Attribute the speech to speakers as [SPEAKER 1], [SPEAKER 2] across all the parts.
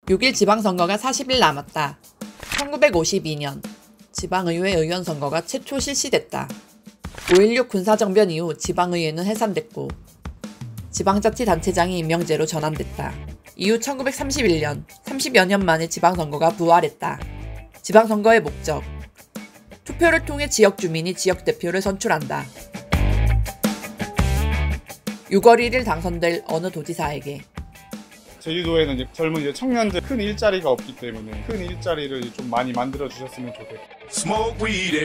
[SPEAKER 1] 6일 지방선거가 40일 남았다. 1952년 지방의회 의원 선거가 최초 실시됐다. 5.16 군사정변 이후 지방의회는 해산됐고 지방자치단체장이 임명제로 전환됐다. 이후 1931년 30여 년 만에 지방선거가 부활했다. 지방선거의 목적: 투표를 통해 지역 주민이 지역 대표를 선출한다. 6월 1일 당선될 어느 도지사에게
[SPEAKER 2] 제주도에는 이제 젊은 청년들 큰 일자리가 없기 때문에 큰 일자리를 좀 많이 만들어 주셨으면 좋겠고.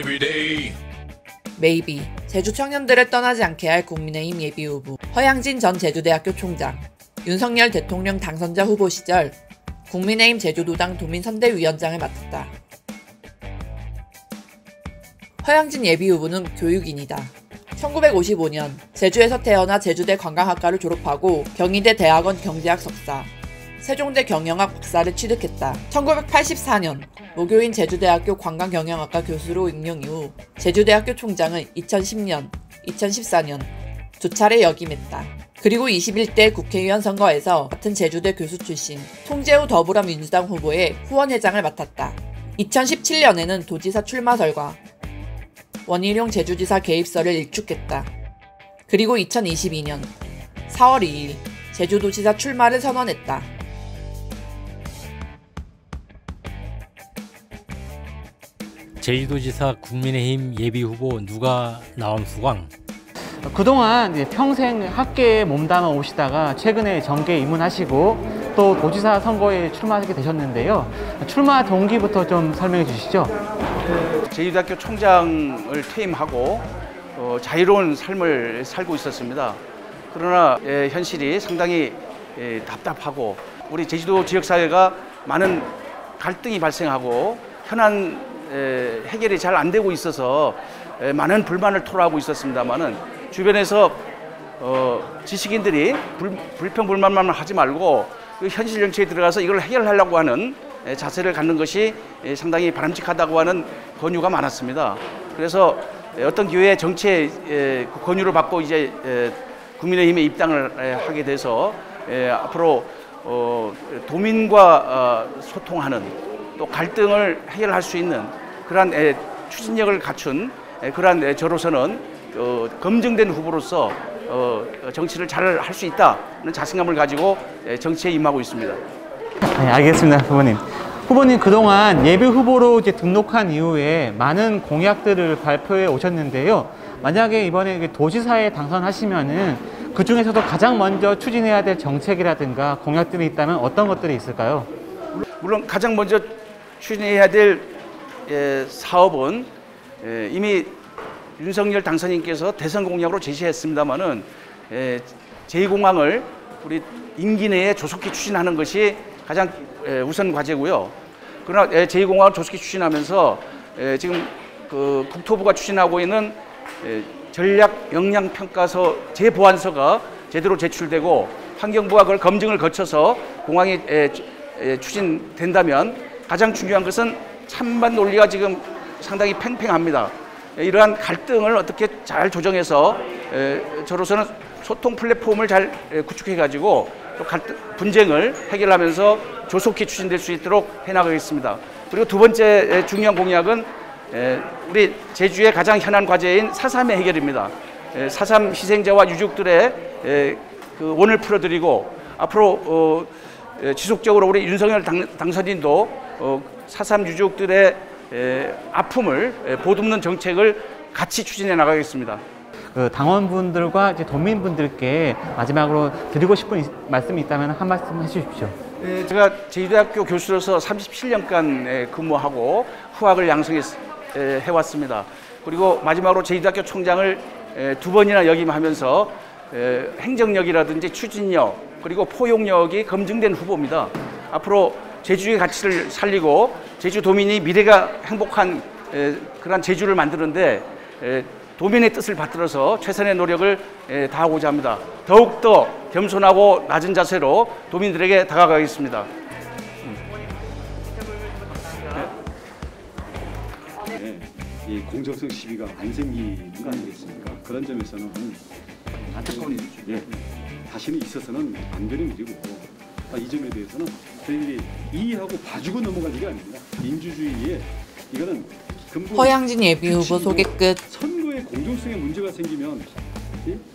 [SPEAKER 1] maybe 제주 청년들을 떠나지 않게 할 국민의힘 예비후보 허양진 전 제주대학교 총장, 윤석열 대통령 당선자 후보 시절 국민의힘 제주도당 도민선대위원장을 맡았다. 허양진 예비후보는 교육인이다. 1955년 제주에서 태어나 제주대 관광학과를 졸업하고 경희대 대학원 경제학 석사, 세종대 경영학 박사를 취득했다. 1984년 모교인 제주대학교 관광경영학과 교수로 임용 이후 제주대학교 총장을 2010년, 2014년 두 차례 역임했다. 그리고 21대 국회의원 선거에서 같은 제주대 교수 출신 통재우 더불어민주당 후보의 후원회장을 맡았다. 2017년에는 도지사 출마설과 원희룡 제주지사 개입설을 일축했다. 그리고 2022년 4월 2일 제주도지사 출마를 선언했다.
[SPEAKER 3] 제주도지사 국민의힘 예비후보 누가 나옴수광.
[SPEAKER 4] 그동안 이제 평생 학계에 몸담아 오시다가 최근에 정계에 입문하시고 또 도지사 선거에 출마하게 되셨는데요. 출마 동기부터 좀 설명해 주시죠.
[SPEAKER 5] 제주대학교 총장을 퇴임하고 자유로운 삶을 살고 있었습니다. 그러나 현실이 상당히 답답하고 우리 제주도 지역사회가 많은 갈등이 발생하고 현안 해결이 잘 안 되고 있어서 많은 불만을 토로하고 있었습니다만은 주변에서 지식인들이 불평불만만 하지 말고 현실 정치에 들어가서 이걸 해결하려고 하는 자세를 갖는 것이 상당히 바람직하다고 하는 권유가 많았습니다. 그래서 어떤 기회에 정치의 권유를 받고 이제 국민의힘에 입당을 하게 돼서 앞으로 도민과 소통하는 또 갈등을 해결할 수 있는 그러한 추진력을 갖춘 그러한 저로서는 검증된 후보로서 정치를 잘 할 수 있다는 자신감을 가지고 정치에 임하고 있습니다.
[SPEAKER 4] 네, 알겠습니다, 후보님. 후보님 그동안 예비 후보로 이제 등록한 이후에 많은 공약들을 발표해 오셨는데요. 만약에 이번에 도지사에 당선하시면은 그 중에서도 가장 먼저 추진해야 될 정책이라든가 공약들이 있다면 어떤 것들이 있을까요?
[SPEAKER 5] 물론 가장 먼저 추진해야 될 사업은 이미 윤석열 당선인께서 대선 공약으로 제시했습니다마는 제2공항을 우리 임기 내에 조속히 추진하는 것이 가장 우선 과제고요. 그러나 제2공항을 조속히 추진하면서 지금 그 국토부가 추진하고 있는 전략 역량 평가서 재보완서가 제대로 제출되고 환경부가 그걸 검증을 거쳐서 공항이 추진된다면 가장 중요한 것은 찬반 논리가 지금 상당히 팽팽합니다. 이러한 갈등을 어떻게 잘 조정해서 저로서는 소통 플랫폼을 잘 구축해가지고 또 분쟁을 해결하면서 조속히 추진될 수 있도록 해나가겠습니다. 그리고 두 번째 중요한 공약은 우리 제주의 가장 현안 과제인 4.3의 해결입니다. 4.3 희생자와 유족들의 그 원을 풀어드리고 앞으로 지속적으로 우리 윤석열 당선인도 4.3 유족들의 아픔을 보듬는 정책을 같이 추진해 나가겠습니다.
[SPEAKER 4] 그 당원분들과 이제 도민분들께 마지막으로 드리고 싶은 말씀이 있다면 한 말씀 해주십시오.
[SPEAKER 5] 제가 제주대학교 교수로서 37년간 근무하고 후학을 양성해왔습니다. 그리고 마지막으로 제주대학교 총장을 두 번이나 역임하면서 행정력이라든지 추진력 그리고 포용력이 검증된 후보입니다. 앞으로 제주의 가치를 살리고 제주도민이 미래가 행복한 그런 제주를 만드는데 도민의 뜻을 받들어서 최선의 노력을 다하고자 합니다. 더욱더 겸손하고 낮은 자세로 도민들에게 다가가겠습니다.
[SPEAKER 6] 이 공정성 시비가 안 생기는 거 아니겠습니까? 그런 점에서는 안타까운 일이죠. 다시는 있어서는 안 되는 일이고 이 점에 대해서는 저희들이 이해하고 봐주고 넘어갈 일이 아닙니다. 민주주의에 이거는 근본
[SPEAKER 1] 허양진 예비후보 소개 끝.
[SPEAKER 6] 선거의 공정성에 문제가 생기면